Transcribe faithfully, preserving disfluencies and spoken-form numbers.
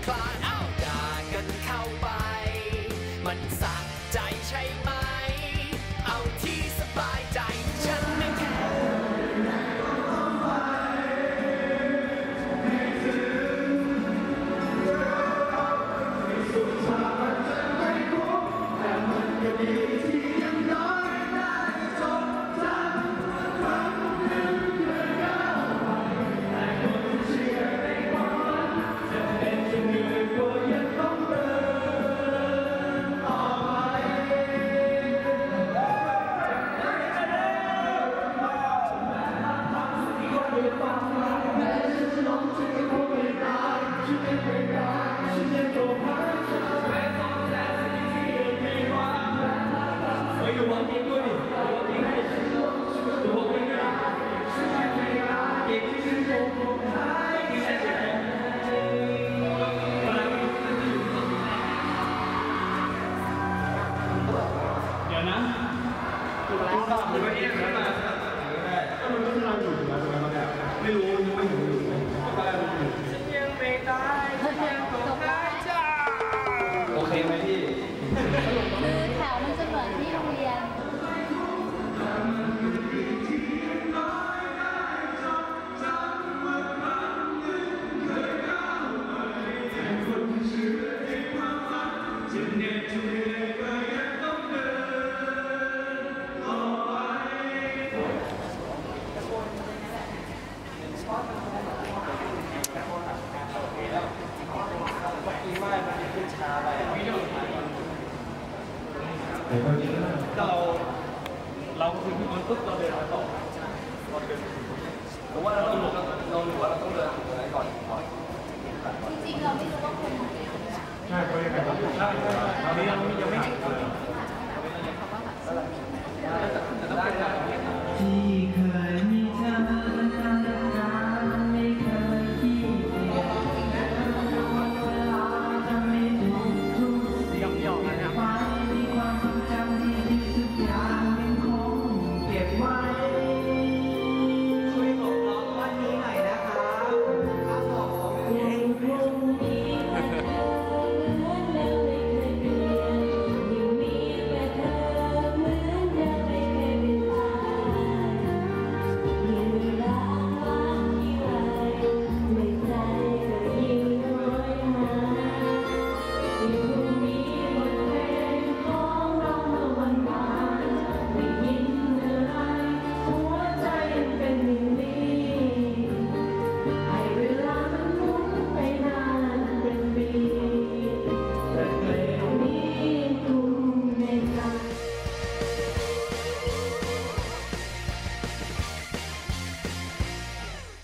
คลานเอ้าด่ากันเข้าไปมันสะใจใช่ไหมเอาที่สบายใจฉันไม่แคไม่รู้ยังไม่รู้ฉันยังไม่ตายฉันยังคงหายใจโอเคไหมพี่คือแถวมันจะเหมือนที่โรงเรียนเราเราคุยกันปุ๊บเราเดินมาต่อเราเดินหรือว่าเราต้องเราหรือว่าเราต้องเดินอะไรก่อนจริงๆเราไม่รู้ว่าคนไหนใช่ใช่ใช่ตอนนี้เรายังไม่